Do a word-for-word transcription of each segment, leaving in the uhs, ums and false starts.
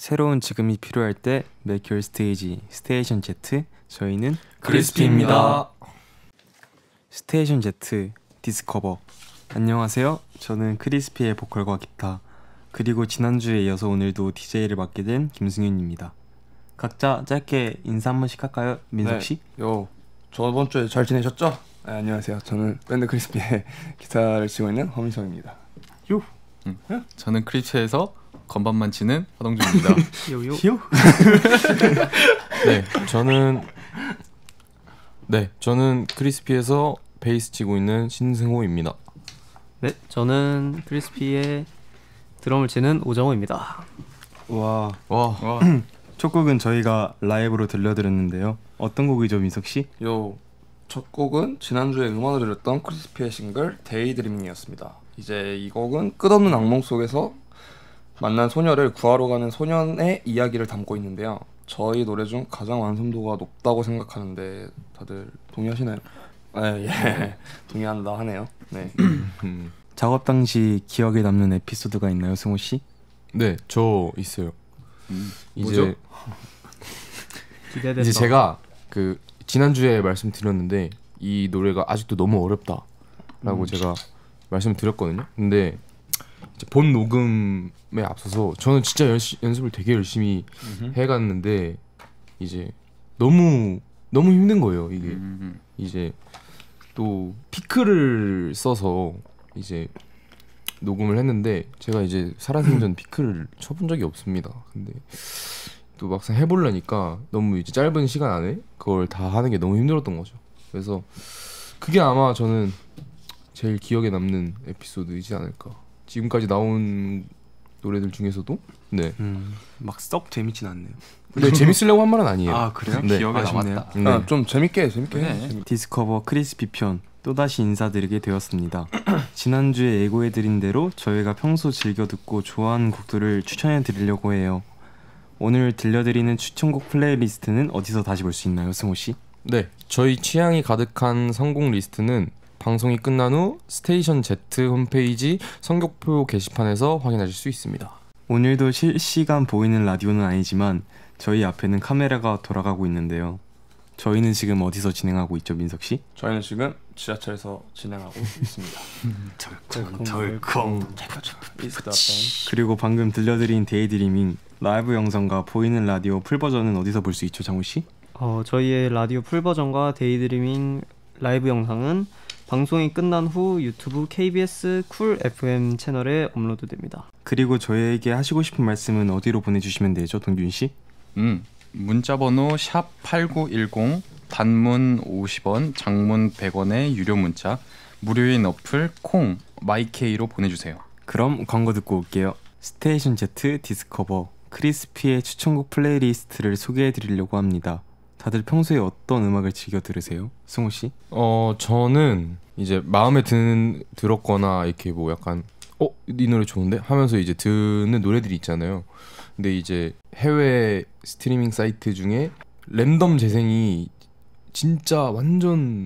새로운 지금이 필요할 때 Make Your Stage 스테이션 Z. 저희는 크리스피입니다. 스테이션 Z 디스커버. 안녕하세요. 저는 크리스피의 보컬과 기타, 그리고 지난주에 이어서 오늘도 디제이를 맡게 된 김승윤입니다. 각자 짧게 인사 한 번씩 할까요? 민석씨? 네. 요, 저번 주에 잘 지내셨죠? 네, 안녕하세요. 저는 밴드 크리스피의 기타를 치고 있는 허민성입니다. 요. 응. 응? 저는 크리스피에서 건반만 치는 하동준입니다. 요요. 요. 네, 저는 네, 저는 크리스피에서 베이스 치고 있는 신승호입니다. 네, 저는 크리스피의 드럼을 치는 오정호입니다. 와, 와, 와. 첫 곡은 저희가 라이브로 들려드렸는데요. 어떤 곡이죠, 민석씨? 요, 첫 곡은 지난주에 음원을 들었던 크리스피의 싱글 데이드리밍이었습니다. 이제 이 곡은 끝없는 악몽 속에서 만난 소녀를 구하러 가는 소년의 이야기를 담고 있는데요. 저희 노래 중 가장 완성도가 높다고 생각하는데 다들 동의하시나요? 네, 예, 동의한다 하네요. 네. 작업 당시 기억에 남는 에피소드가 있나요, 승호 씨? 네, 저 있어요. 음, 이제 기대된다. 이제 제가 그 지난주에 말씀드렸는데 이 노래가 아직도 너무 어렵다라고 음. 제가 말씀드렸거든요. 근데 이제 본 녹음에 앞서서 저는 진짜 연시, 연습을 되게 열심히 음흠. 해갔는데 이제 너무 너무 힘든 거예요. 이게 음흠. 이제 또 피크를 써서 이제 녹음을 했는데 제가 이제 살아생전 피크를 쳐본 적이 없습니다. 근데 또 막상 해보려니까 너무 이제 짧은 시간 안에 그걸 다 하는 게 너무 힘들었던 거죠. 그래서 그게 아마 저는 제일 기억에 남는 에피소드이지 않을까. 지금까지 나온 노래들 중에서도 네. 음, 막 썩 재밌진 않네요. 네, 재밌으려고 한 말은 아니에요. 아, 그래요? 네. 기억에 남았다. 네. 아, 좀 재밌게 재밌게 네. 해. 디스커버 크리스피 편 또다시 인사드리게 되었습니다. 지난주에 예고해드린 대로 저희가 평소 즐겨 듣고 좋아하는 곡들을 추천해드리려고 해요. 오늘 들려드리는 추천곡 플레이리스트는 어디서 다시 볼 수 있나요, 승호씨? 네, 저희 취향이 가득한 선곡 리스트는 방송이 끝난 후 스테이션 Z 홈페이지 선곡표 게시판에서 확인하실 수 있습니다. 오늘도 실시간 보이는 라디오는 아니지만 저희 앞에는 카메라가 돌아가고 있는데요. 저희는 지금 어디서 진행하고 있죠, 민석씨? 저희는 지금 지하철에서 진행하고 있습니다. 덜컹 덜컹. 그리고 방금 들려드린 데이드리밍 라이브 영상과 보이는 라디오 풀버전은 어디서 볼 수 있죠, 장우씨? 어, 저희의 라디오 풀버전과 데이드리밍 라이브 영상은 방송이 끝난 후 유튜브 케이비에스 쿨 에프엠 채널에 업로드됩니다. 그리고 저희에게 하시고 싶은 말씀은 어디로 보내주시면 되죠, 동균씨? 음, 문자번호 샵 팔구일공, 단문 오십 원, 장문 백 원의 유료 문자, 무료인 어플 콩, 마이케이로 보내주세요. 그럼 광고 듣고 올게요. 스테이션 Z 디스커버 크리스피의 추천곡 플레이리스트를 소개해드리려고 합니다. 다들 평소에 어떤 음악을 즐겨 들으세요? 승호씨? 어, 저는 이제 마음에 드는, 들었거나 이렇게 뭐 약간 어? 이 노래 좋은데? 하면서 이제 듣는 노래들이 있잖아요. 근데 이제 해외 스트리밍 사이트 중에 랜덤 재생이 진짜 완전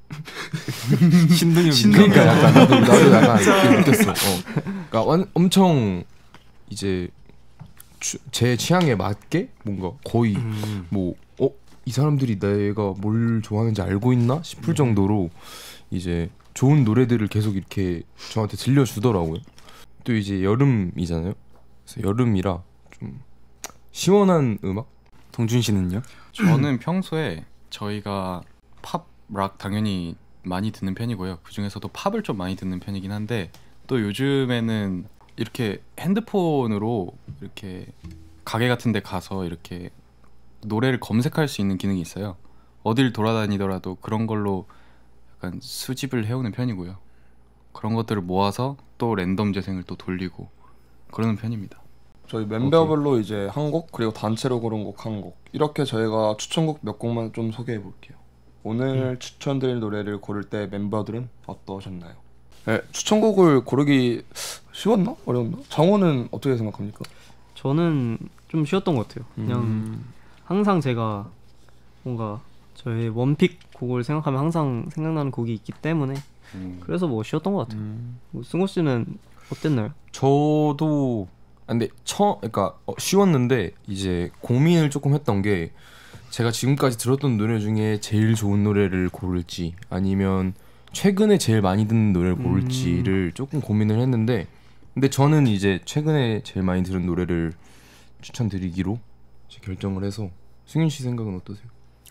신동엽 그러니까 약간 나도, 나도 약간 이렇게 느꼈어. 어. 그러니까 완, 엄청 이제 추, 제 취향에 맞게 뭔가 거의 음. 뭐 어? 이 사람들이 내가 뭘 좋아하는지 알고 있나 싶을 정도로 이제 좋은 노래들을 계속 이렇게 저한테 들려주더라고요. 또 이제 여름이잖아요. 그래서 여름이라 좀 시원한 음악? 동준 씨는요? 저는 평소에 저희가 팝, 락 당연히 많이 듣는 편이고요. 그 중에서도 팝을 좀 많이 듣는 편이긴 한데 또 요즘에는 이렇게 핸드폰으로 이렇게 가게 같은 데 가서 이렇게 노래를 검색할 수 있는 기능이 있어요. 어딜 돌아다니더라도 그런 걸로 약간 수집을 해오는 편이고요. 그런 것들을 모아서 또 랜덤 재생을 또 돌리고 그러는 편입니다. 저희 멤버별로 오케이. 이제 한 곡 그리고 단체로 고른 곡 한 곡 이렇게 저희가 추천곡 몇 곡만 좀 소개해 볼게요. 오늘 음. 추천드릴 노래를 고를 때 멤버들은 어떠셨나요? 네, 추천곡을 고르기 쉬웠나? 어려웠나? 장호는 어떻게 생각합니까? 저는 좀 쉬웠던 것 같아요. 그냥 음. 항상 제가 뭔가 저의 원픽 곡을 생각하면 항상 생각나는 곡이 있기 때문에 음. 그래서 뭐 쉬웠던 것 같아요. 음. 뭐 승호 씨는 어땠나요? 저도 근데 처 그러니까 어, 쉬웠는데 이제 고민을 조금 했던 게 제가 지금까지 들었던 노래 중에 제일 좋은 노래를 고를지 아니면 최근에 제일 많이 듣는 노래를 고를지를 음. 조금 고민을 했는데 근데 저는 이제 최근에 제일 많이 들은 노래를 추천드리기로 결정을 해서 승윤 씨 생각은 어떠세요?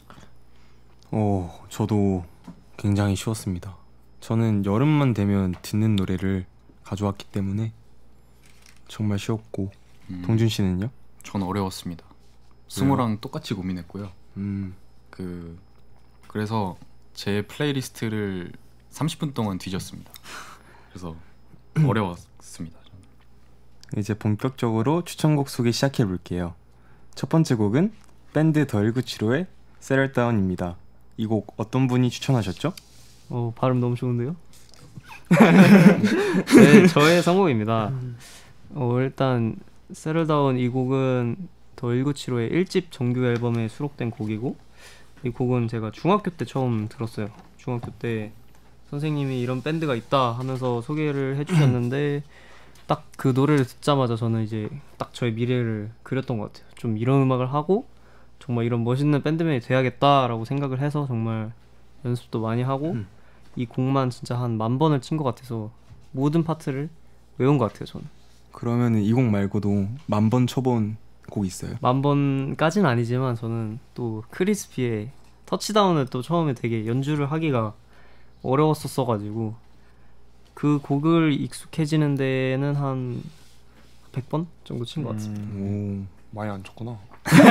어, 저도 굉장히 쉬웠습니다. 저는 여름만 되면 듣는 노래를 가져왔기 때문에 정말 쉬웠고 음. 동준 씨는요? 전 어려웠습니다. 승우랑 똑같이 고민했고요. 음. 그 그래서 제 플레이리스트를 삼십 분 동안 뒤졌습니다. 그래서 어려웠습니다. 저는. 이제 본격적으로 추천곡 소개 시작해 볼게요. 첫 번째 곡은 밴드 더 일구칠오의 Settle Down입니다. 이 곡 어떤 분이 추천하셨죠? 어, 발음 너무 좋은데요? 네, 저의 선곡입니다. 어, 일단 Settle Down 이 곡은 더 일구칠오의 일 집 정규 앨범에 수록된 곡이고 이 곡은 제가 중학교 때 처음 들었어요. 중학교 때 선생님이 이런 밴드가 있다 하면서 소개를 해주셨는데 딱 그 노래를 듣자마자 저는 이제 딱 저의 미래를 그렸던 것 같아요. 좀 이런 음악을 하고 정말 이런 멋있는 밴드맨이 돼야겠다라고 생각을 해서 정말 연습도 많이 하고 음. 이 곡만 진짜 한 만 번을 친 것 같아서 모든 파트를 외운 것 같아요. 저는. 그러면 이 곡 말고도 만 번 쳐본 곡 있어요? 만 번까지는 아니지만 저는 또 크리스피의 터치다운을 또 처음에 되게 연주를 하기가 어려웠었어가지고 그 곡을 익숙해지는 데는 한 백 번 정도 친 것 같습니다. 음, 오, 많이 안 쳤구나.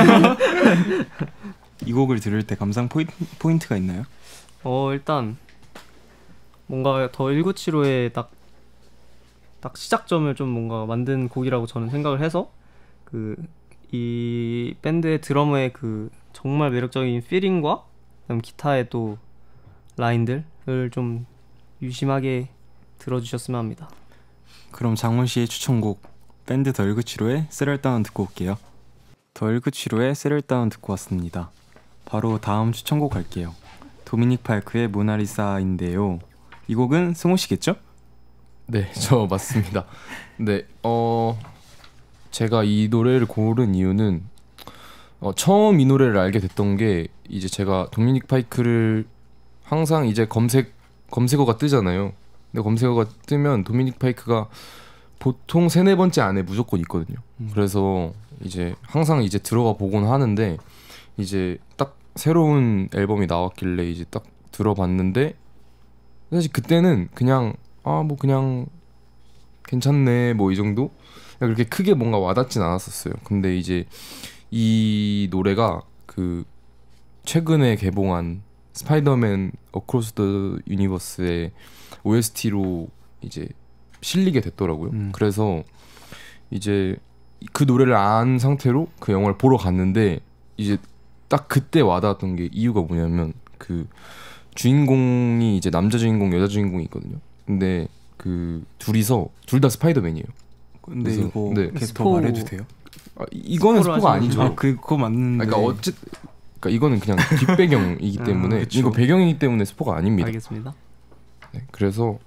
이 곡을 들을 때 감상 포인, 포인트가 있나요? 어 일단 뭔가 더 일구칠오의 딱, 딱 시작점을 좀 뭔가 만든 곡이라고 저는 생각을 해서 그 이 밴드의 드러머의 그 정말 매력적인 필링과 그다음 기타의 또 라인들을 좀 유심하게 들어주셨으면 합니다. 그럼 장문 씨의 추천곡 밴드 더 일구칠오의 Settle Down 듣고 올게요. 더 일구칠오의 Settle Down 듣고 왔습니다. 바로 다음 추천곡 갈게요. 도미닉 파이크의 모나리사인데요. 이 곡은 승호 씨겠죠? 네, 저 맞습니다. 네, 어 제가 이 노래를 고른 이유는 어, 처음 이 노래를 알게 됐던 게 이제 제가 도미닉 파이크를 항상 이제 검색 검색어가 뜨잖아요. 근데 검색어가 뜨면 도미닉 파이크가 보통 세네 번째 안에 무조건 있거든요. 음. 그래서 이제 항상 이제 들어가 보곤 하는데 이제 딱 새로운 앨범이 나왔길래 이제 딱 들어봤는데 사실 그때는 그냥 아 뭐 그냥 괜찮네 뭐 이 정도 그렇게 크게 뭔가 와닿진 않았었어요. 근데 이제 이 노래가 그 최근에 개봉한 스파이더맨 어크로스 더 유니버스의 오에스티로 이제 실리게 됐더라고요. 음. 그래서 이제 그 노래를 안 상태로 그 영화를 보러 갔는데 이제 딱 그때 와닿았던 게 이유가 뭐냐면 그 주인공이 이제 남자 주인공 여자 주인공이 있거든요. 근데 그 둘이서 둘 다 스파이더맨이에요. 근데 이거 네. 캐스터 말해도 돼요? 아, 이거는 스포가 아니죠. 아, 그거 맞는데. 그러니까 어쨌 그러니까 이거는 그냥 뒷배경이기 때문에 아, 이거 배경이기 때문에 스포가 아닙니다. 알겠습니다. 네, 그래서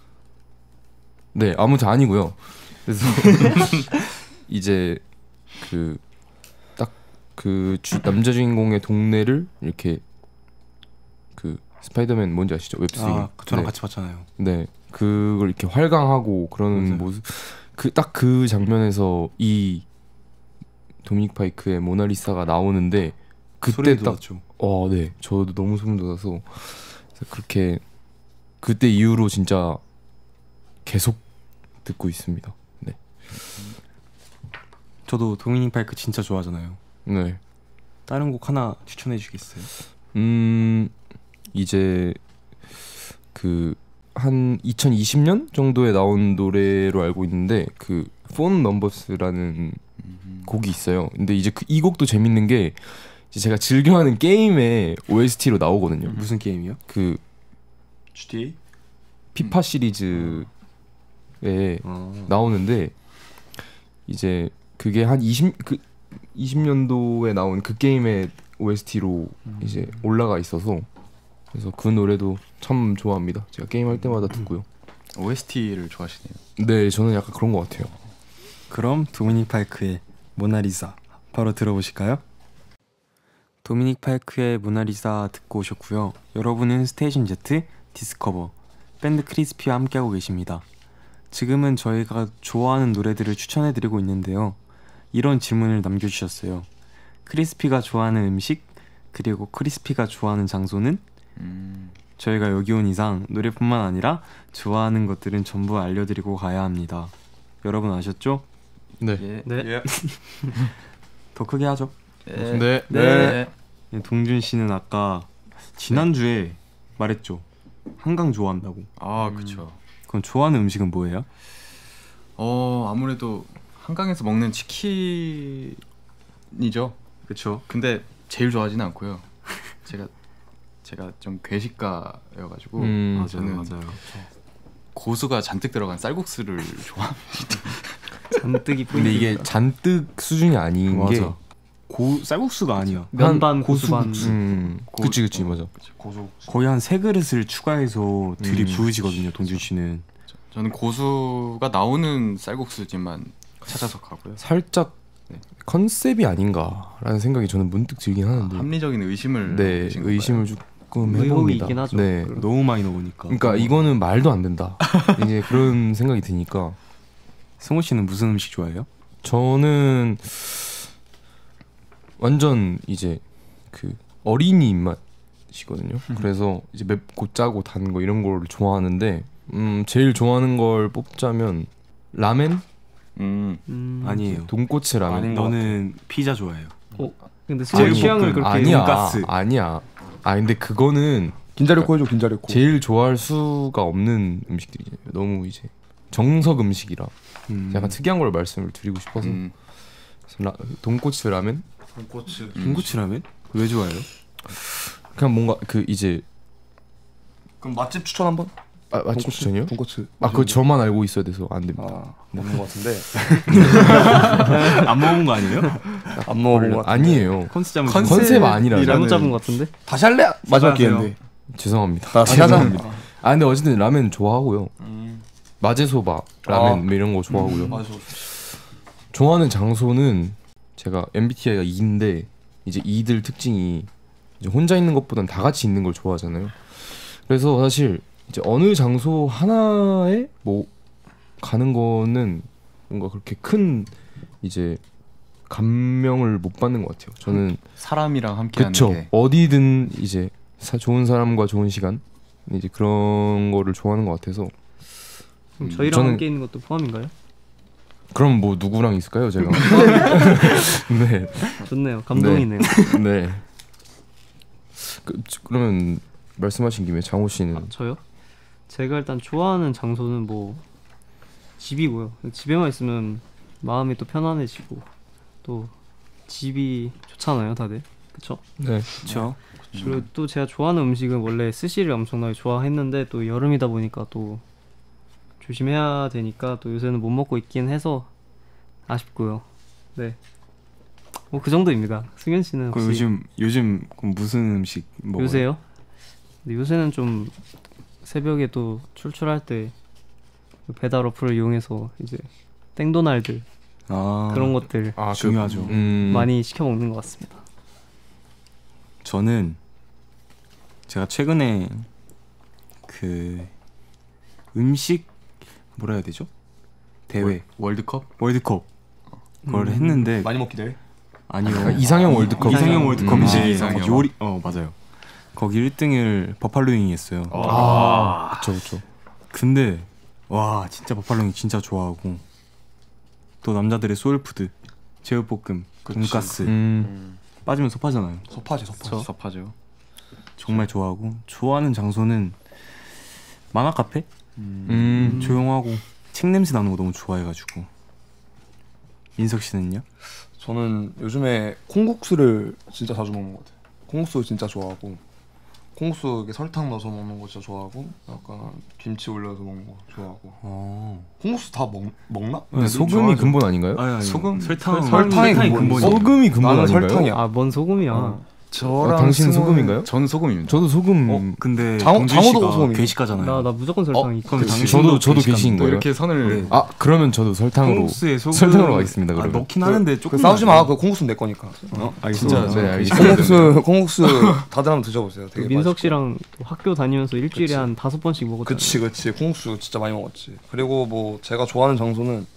네 아무튼 아니고요. 그래서 이제 그 딱 그 남자 주인공의 동네를 이렇게 그 스파이더맨 뭔지 아시죠? 웹스윙. 아, 저랑 네. 같이 봤잖아요. 네, 그걸 이렇게 활강하고 그러는 맞아요. 모습. 그 딱 그 장면에서 이 도미닉 파이크의 모나리사가 나오는데 그때 딱 어, 네, 저도 너무 소름 돋아서 그렇게 그때 이후로 진짜 계속 듣고 있습니다. 네. 저도 도미닉 파이크 진짜 좋아하잖아요. 네. 다른 곡 하나 추천해 주시겠어요? 음 이제 그 한 이천이십 년 정도에 나온 노래로 알고 있는데 그 폰 넘버스라는 음. 곡이 있어요. 근데 이제 그 이 곡도 재밌는 게 이제 제가 즐겨하는 게임의 오에스티로 나오거든요. 음. 무슨 게임이요? 그 지티에이? 피파 시리즈에 어. 나오는데 이제 그게 한 이십 그 이십 년도에 나온 그 게임의 오에스티로 음. 이제 올라가 있어서 그래서 그 노래도 참 좋아합니다. 제가 게임 할 때마다 듣고요. 오에스티를 좋아하시네요. 네, 저는 약간 그런 것 같아요. 그럼 도미닉 파이크의 모나리자 바로 들어보실까요? 도미닉 파이크의 모나리자 듣고 오셨고요. 여러분은 스테이션 Z 디스커버 밴드 크리스피와 함께하고 계십니다. 지금은 저희가 좋아하는 노래들을 추천해드리고 있는데요. 이런 질문을 남겨주셨어요. 크리스피가 좋아하는 음식 그리고 크리스피가 좋아하는 장소는? 음. 저희가 여기 온 이상 노래뿐만 아니라 좋아하는 것들은 전부 알려드리고 가야 합니다. 여러분 아셨죠? 네. 예. 네. 예. 더 크게 하죠. 예. 네. 네. 동준 씨는 아까 지난주에 말했죠. 한강 좋아한다고. 아 그쵸. 그럼 좋아하는 음식은 뭐예요? 어 아무래도 한강에서 먹는 치킨이죠. 그쵸. 근데 제일 좋아하지는 않고요. 제가 제가 좀 괴식가여가지고 음, 아, 저는 고수가 잔뜩 들어간 쌀국수를 좋아합니다. 잔뜩이 근데 이게 잔뜩 수준이 아닌 게 맞아. 고 쌀국수가 아니야. 면반 고수 고수반. 국수. 음, 고- 그치 그치 어, 맞아. 고소. 거의 한 세 그릇을 추가해서 들이 음. 부으시거든요. 동준 씨는. 저는 고수가 나오는 쌀국수집만 찾아서 가고요. 살짝 네. 컨셉이 아닌가라는 생각이 저는 문득 들긴 하는데. 합리적인 의심을 네, 하신 건가요? 의심을 조금 의혹이 해봅니다. 있긴 하죠. 네. 그럼. 너무 많이 넣으니까. 그러니까 이거는 말도 안 된다. 이제 그런 생각이 드니까 승호 씨는 무슨 음식 좋아해요? 저는 완전 이제 그 어린이 입맛이거든요. 그래서 이제 맵고 짜고 단 거 이런 걸 좋아하는데 음 제일 좋아하는 걸 뽑자면 라멘? 음. 음. 아니에요. 돈코츠 라멘. 아닌 것 너는 피자 좋아해요. 어, 근데 제일 아니, 취향을 볶음. 그렇게 아니야. 돈가스. 아니야. 아 근데 그거는 긴자리코 해줘 긴자리코. 제일 좋아할 수가 없는 음식들이에요. 너무 이제 정석 음식이라 음. 약간 특이한 걸 말씀을 드리고 싶어서 음. 라, 돈코츠 라멘? 돈코츠. 중고추라면? 왜 좋아해요? 그냥 뭔가 그 이제 그럼 맛집 추천 한번. 아, 맛집 추천이요? 돈코츠. 아 그거 저만 알고 있어야 돼서 안 됩니다. 아 먹는 것 같은데. 안 먹은 거 아니에요? 안 먹어본 것 같은데. 아니에요. 컨셉 잡은 컨셉- 컨셉 아니라 잘못 잡은 것 같은데. 다시 할래? 마지막 사과하세요. 기회인데. 죄송합니다. 다시 하자. 죄송합니다. 아 근데 어쨌든 라멘 좋아하고요. 음. 마제소바 라멘 아. 뭐 이런 거 좋아하고요. 맞아. 좋아하는 장소는 제가 엠비티아이가 E인데 이제 E들 특징이 이제 혼자 있는 것보단 다 같이 있는 걸 좋아하잖아요. 그래서 사실 이제 어느 장소 하나에 뭐 가는 거는 뭔가 그렇게 큰 이제 감명을 못 받는 것 같아요. 저는 사람이랑 함께하는 그쵸. 게 어디든 이제 사, 좋은 사람과 좋은 시간 이제 그런 거를 좋아하는 것 같아서 그럼 음, 저희랑 저는- 함께 있는 것도 포함인가요? 그럼 뭐 누구랑 있을까요, 제가? 네, 좋네요. 감동이네요. 네. 그, 그러면 말씀하신 김에 장호 씨는 아, 저요? 제가 일단 좋아하는 장소는 뭐 집이고요. 집에만 있으면 마음이 또 편안해지고 또 집이 좋잖아요, 다들. 그쵸? 네, 그렇죠. 그리고 또 제가 좋아하는 음식은 원래 스시를 엄청나게 좋아했는데 또 여름이다 보니까 또 조심해야 되니까 또 요새는 못 먹고 있긴 해서 아쉽고요. 네. 뭐 그 정도입니다. 승현 씨는 그 혹시 요즘 요즘 그럼 무슨 음식 먹어요? 요새요? 근데 요새는 좀 새벽에 또 출출할 때 배달 어플을 이용해서 이제 땡도날드 아 그런 것들 아, 중요하죠. 음, 많이 시켜 먹는 것 같습니다. 저는 제가 최근에 그 음식 뭐라 해야 되죠? 대회 월드컵? 월드컵 그걸 음. 했는데 많이 먹기 대회. 아니요 아, 이상형 월드컵. 이상형 음. 월드컵인데 음. 이상형. 거기 요리 어 맞아요. 거기 일 등을 버팔로잉이 했어요. 아, 그쵸, 그쵸. 근데 와 진짜 버팔로잉 진짜 좋아하고 또 남자들의 소울푸드 제육볶음 돈가스 음, 빠지면 섭하잖아요. 소파지 소파. 섭하죠. 정말 좋아하고 좋아하는 장소는 만화 카페 음, 조용하고 책 냄새 나는 거 너무 좋아해가지고. 민석 씨는요? 저는 요즘에 콩국수를 진짜 자주 먹는 것 같아요. 콩국수 진짜 좋아하고 콩국수 이렇게 설탕 넣어서 먹는 거 진짜 좋아하고 약간 김치 올려서 먹는 거 좋아하고 어. 콩국수 다 먹, 먹나? 근데 소금이 근본 아닌가요? 아니, 아니, 소금? 설탕 설탕이 근본이죠. 근본이에요. 소금이 근본 나는 아닌가요? 설탕이야. 아, 뭔 소금이야. 어. 저랑 어, 당신은 승우는- 소금인가요? 저는 소금입니다. 저도 소금. 어 근데 장호- 동준 장호도 씨가 소금이에요. 괴식가잖아요. 나 나 무조건 설탕이. 그럼 그치. 당신도 저도 저도 괴식가인데. 계신 또 거예요? 이렇게 선을 네. 아 그러면 저도 설탕으로. 콩국수에 소금 설탕으로 가겠습니다. 아, 그러면. 넣긴 하는데 그 조금 싸우지 마. 그 콩국수는 내 거니까. 어, 알겠습니다. 진짜 네, 저 알겠습니다. 콩국수 콩국수 다들 한번 드셔보세요. 되게 그 민석 맛있고. 씨랑 또 학교 다니면서 일주일에 그치. 한 다섯 번씩 먹었잖아요. 그치 그치 콩국수 진짜 많이 먹었지. 그리고 뭐 제가 좋아하는 장소는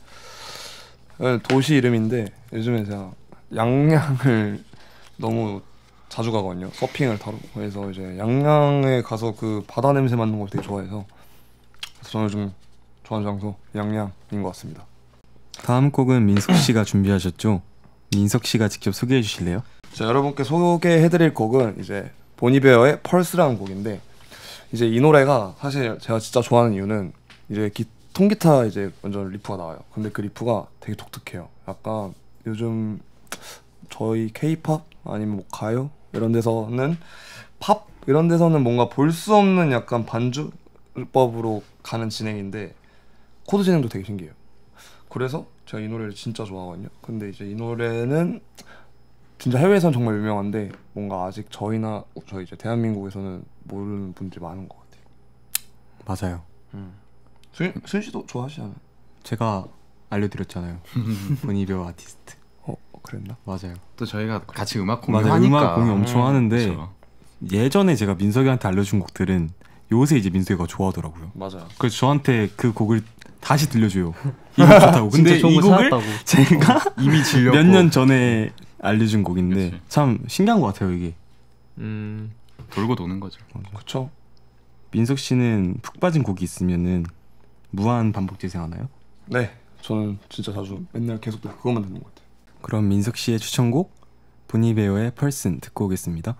도시 이름인데 요즘에 제가 양양을 너무 자주 가거든요. 서핑을 타러. 그래서 이제 양양에 가서 그 바다 냄새 맡는 걸 되게 좋아해서 그래서 저는 좀 좋아하는 장소 양양인 것 같습니다. 다음 곡은 민석 씨가 준비하셨죠? 민석 씨가 직접 소개해 주실래요? 자, 여러분께 소개해드릴 곡은 이제 보니베어의 펄스라는 곡인데 이제 이 노래가 사실 제가 진짜 좋아하는 이유는 이제 기, 통기타 이제 먼저 리프가 나와요. 근데 그 리프가 되게 독특해요. 약간 요즘 저희 K-팝 아니면 뭐 가요 이런 데서는 팝 이런 데서는 뭔가 볼 수 없는 약간 반주법으로 가는 진행인데 코드 진행도 되게 신기해요. 그래서 제가 이 노래를 진짜 좋아하거든요. 근데 이제 이 노래는 진짜 해외에선 정말 유명한데 뭔가 아직 저희나 저희 이제 대한민국에서는 모르는 분들이 많은 것 같아요. 맞아요. 순, 순 씨도 좋아하시잖아요. 제가 알려드렸잖아요. 보니베어 아티스트. 어 그랬나? 맞아요. 또 저희가 같이 음악 맞아요. 공유하니까 음악 공유 엄청 하는데 그쵸. 예전에 제가 민석이한테 알려준 곡들은 요새 이제 민석이가 좋아하더라고요. 맞아요. 그래서 저한테 그 곡을 다시 들려줘요. 이거 좋다고. 근데 진짜 좋은 이 거 곡을 찾았다고. 제가 이미 질렸고 몇 년 전에 알려준 곡인데 그치. 참 신기한 것 같아요 이게. 음. 돌고 도는 거죠. 그쵸? 민석 씨는 푹 빠진 곡이 있으면은 무한 반복 재생하나요? 네, 저는 진짜 자주 맨날 계속 그것만 듣는 것 같아요. 그럼 민석 씨의 추천곡 보니베어의 펄슨 듣고 오겠습니다.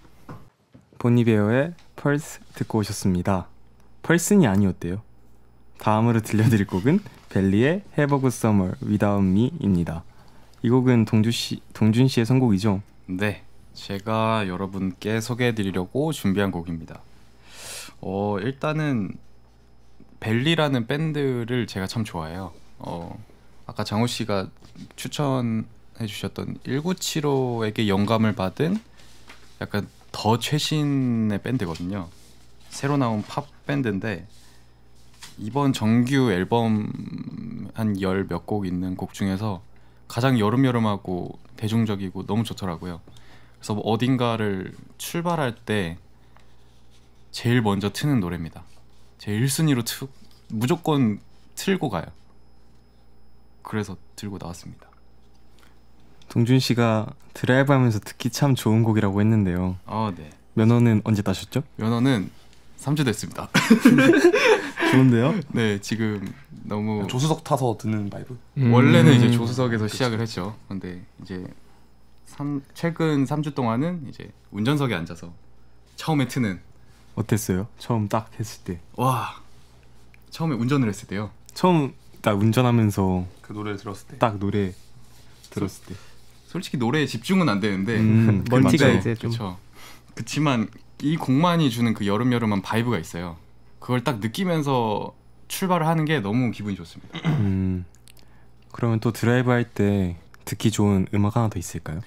보니베어의 펄스 듣고 오셨습니다. 펄슨이 아니었대요. 다음으로 들려드릴 곡은 벨리의 Have a Good Summer Without Me입니다. 이 곡은 동준 씨, 동준 씨의 선곡이죠? 네, 제가 여러분께 소개해드리려고 준비한 곡입니다. 어 일단은 벨리라는 밴드를 제가 참 좋아해요. 어 아까 장호 씨가 추천해주셨던 천구백칠십오에게 영감을 받은 약간 더 최신의 밴드거든요. 새로 나온 팝 밴드인데 이번 정규 앨범 한 열 몇 곡 있는 곡 중에서 가장 여름여름하고 대중적이고 너무 좋더라고요. 그래서 뭐 어딘가를 출발할 때 제일 먼저 트는 노래입니다. 제 일 순위로 트, 무조건 틀고 가요. 그래서 들고 나왔습니다. 동준 씨가 드라이브하면서 듣기 참 좋은 곡이라고 했는데요. 아, 네. 면허는 언제 따셨죠? 면허는 삼 주 됐습니다. 좋은데요? 네, 지금 너무 조수석 타서 듣는 바이브. 원래는 이제 음. 조수석에서 시작을 했죠. 근데 이제 삼, 최근 삼 주 동안은 이제 운전석에 앉아서 처음에 트는 어땠어요? 처음 딱 했을 때. 와 처음에 운전을 했을 때요. 처음 딱 운전하면서 그 노래를 들었을 때. 딱 노래 들었을 때. 솔직히 노래에 집중은 안 되는데 음, 그게 멀티가 맞죠. 이제 좀- 그쵸. 그치만 이 곡만이 주는 그 여름여름한 바이브가 있어요. 그걸 딱 느끼면서 출발을 하는 게 너무 기분이 좋습니다. 음. 그러면 또 드라이브 할 때 듣기 좋은 음악 하나 더 있을까요?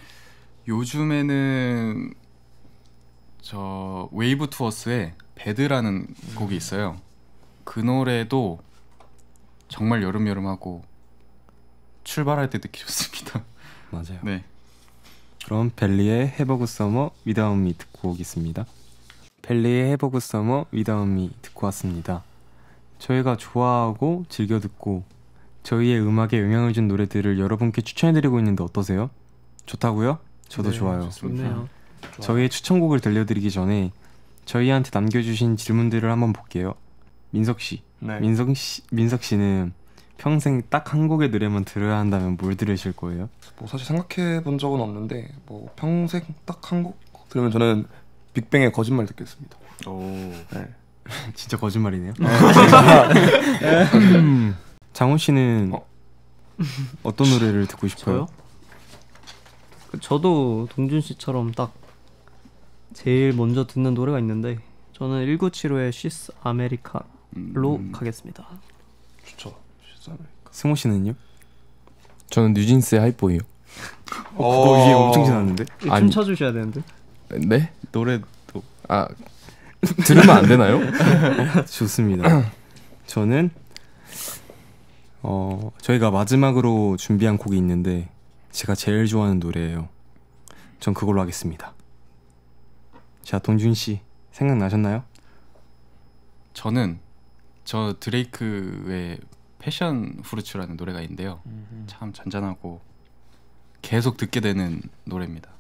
요즘에는 저 웨이브 투어스의 배드라는 곡이 있어요. 그 노래도 정말 여름여름하고 출발할 때 듣기 좋습니다. 맞아요. 네. 그럼 벨리의 Have a Good Summer Without Me 듣고 오겠습니다. 벨리의 Have a Good Summer Without Me 듣고 왔습니다. 저희가 좋아하고 즐겨 듣고 저희의 음악에 영향을 준 노래들을 여러분께 추천해드리고 있는데 어떠세요? 좋다고요? 저도 네, 좋아요. 좋네요. 저희의 추천곡을 들려드리기 전에 저희한테 남겨주신 질문들을 한번 볼게요. 민석 씨, 네. 민석 씨, 민석 씨는 평생 딱 한 곡의 노래만 들어야 한다면 뭘 들으실 거예요? 뭐 사실 생각해 본 적은 없는데 뭐 평생 딱 한 곡 들으면 저는 빅뱅의 거짓말 듣겠습니다. 오. 네. 진짜 거짓말이네요. 장훈 씨는 어? 어떤 노래를 듣고 싶어요? 저요? 그 저도 동준 씨처럼 딱 제일 먼저 듣는 노래가 있는데 저는 천구백칠십오의 She's America로 음. 가겠습니다. 좋죠. 진짜. 승호 씨는요? 저는 뉴진스의 하이보이요. 어, 그거 위에 엄청 지났는데? 춤 아니. 춰주셔야 되는데. 네? 노래도 아 들으면 안 되나요? 좋습니다. 저는 어 저희가 마지막으로 준비한 곡이 있는데 제가 제일 좋아하는 노래예요. 전 그걸로 하겠습니다. 자, 동준 씨 생각나셨나요? 저는 저 드레이크의 패션 후르츠라는 노래가 있는데요. 참 잔잔하고 계속 듣게 되는 노래입니다.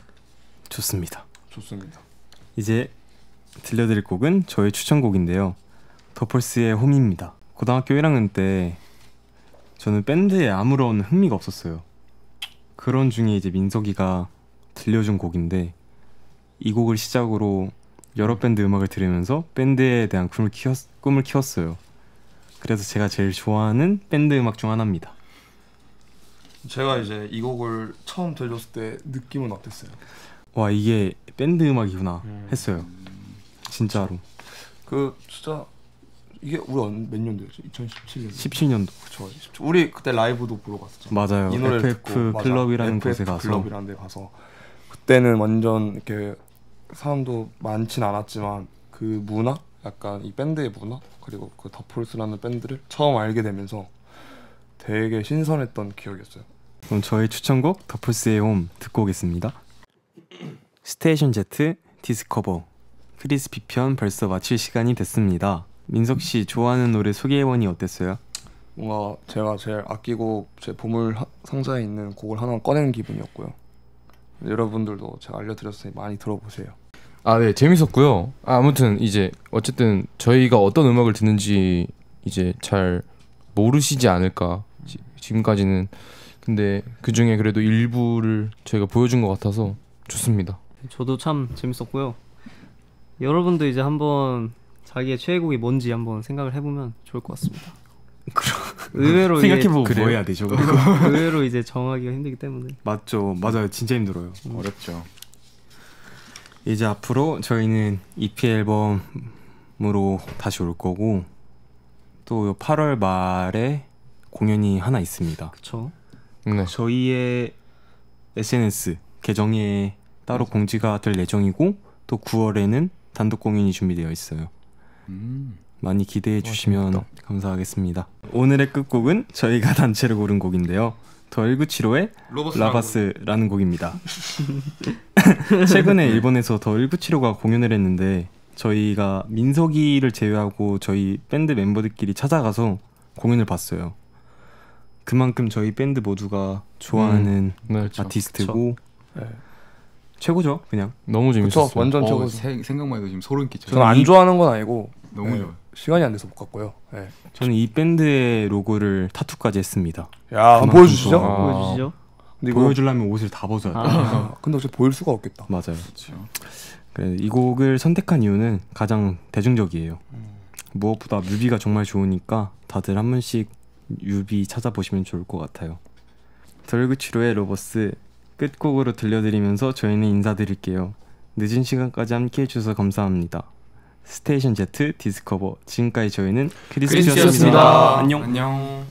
좋습니다. 좋습니다. 이제 들려드릴 곡은 저의 추천곡인데요. 더펄스의 홈입니다. 고등학교 일 학년 때 저는 밴드에 아무런 흥미가 없었어요. 그런 중에 이제 민석이가 들려준 곡인데 이 곡을 시작으로 여러 밴드 음악을 들으면서 밴드에 대한 꿈을, 키웠, 꿈을 키웠어요. 그래서 제가 제일 좋아하는 밴드 음악 중 하나입니다. 제가 이제 이 곡을 처음 들려줬을 때 느낌은 어땠어요? 와, 이게 밴드 음악이구나 했어요. 진짜로. 그 진짜 이게 우리 언- 몇 년도였죠? 이천십칠 년. 십칠 년도. 그쵸. 우리 그때 라이브도 보러 갔었죠. 맞아요. 이 노래를 에프에프 듣고, 맞아. 클럽이라는 에프에프 곳에 가서 클럽이라는 데 가서 그때는 완전 이렇게 사람도 많진 않았지만 그 문화, 약간 이 밴드의 문화 그리고 그 더폴스라는 밴드를 처음 알게 되면서 되게 신선했던 기억이었어요. 그럼 저의 추천곡 더플스의 홈 듣고 오겠습니다. 스테이션 Z 디스커버 크리스피 편 벌써 마칠 시간이 됐습니다. 민석 씨 좋아하는 노래 소개해보니 어땠어요? 뭔가 제가 제일 아끼고 제 보물 하- 상자에 있는 곡을 하나 꺼낸 기분이었고요. 여러분들도 제가 알려드렸으니 많이 들어보세요. 아, 네, 재밌었고요. 아, 아무튼 이제 어쨌든 저희가 어떤 음악을 듣는지 이제 잘 모르시지 않을까 지, 지금까지는. 근데 그 중에 그래도 일부를 저희가 보여준 것 같아서 좋습니다. 저도 참 재밌었고요. 여러분도 이제 한번 자기의 최애곡이 뭔지 한번 생각을 해보면 좋을 것 같습니다. 의외로 이게- 생각해보고 그래요? 뭐 해야 되죠? 의외로 이제 정하기가 힘들기 때문에 맞죠, 맞아요. 진짜 힘들어요. 어렵죠. 이제 앞으로 저희는 이피 앨범으로 다시 올 거고 또 팔월 말에 공연이 하나 있습니다. 그쵸. 네. 저희의 에스엔에스 계정에 따로 공지가 될 예정이고 또 구월에는 단독 공연이 준비되어 있어요. 음. 많이 기대해 주시면 재밌다. 감사하겠습니다. 오늘의 끝곡은 저희가 단체로 고른 곡인데요. 더 천구백칠십오의 라바스라는 곡입니다. 최근에 일본에서 더 천구백칠십오가 공연을 했는데 저희가 민석이를 제외하고 저희 밴드 멤버들끼리 찾아가서 공연을 봤어요. 그만큼 저희 밴드 모두가 좋아하는 네, 아티스트고 네. 최고죠, 그냥. 너무 재밌었어요. 그쵸, 완전 어, 최고. 세- 생각만 해도 지금 소름 끼쳐요. 저는 안 좋아하는 건 아니고 너무 네, 좋아요. 시간이 안 돼서 못 갔고요. 네. 저는 이 밴드의 로고를 타투까지 했습니다. 야, 한번 그만큼 보여주시죠. 좋아. 아. 보여주시죠. 근데 이거 보여주려면 옷을 다 벗어야 돼요. 아, 근데 어차피 보일 수가 없겠다. 맞아요. 그렇죠. 그래, 이 곡을 선택한 이유는 가장 대중적이에요. 무엇보다 뮤비가 정말 좋으니까 다들 한 번씩 뮤비 찾아보시면 좋을 것 같아요. 더 천구백칠십오의 로버스 끝곡으로 들려드리면서 저희는 인사드릴게요. 늦은 시간까지 함께 해주셔서 감사합니다. 스테이션 Z 디스커버 지금까지 저희는 크리스피였습니다. 크리스피였습니다. 안녕. 안녕.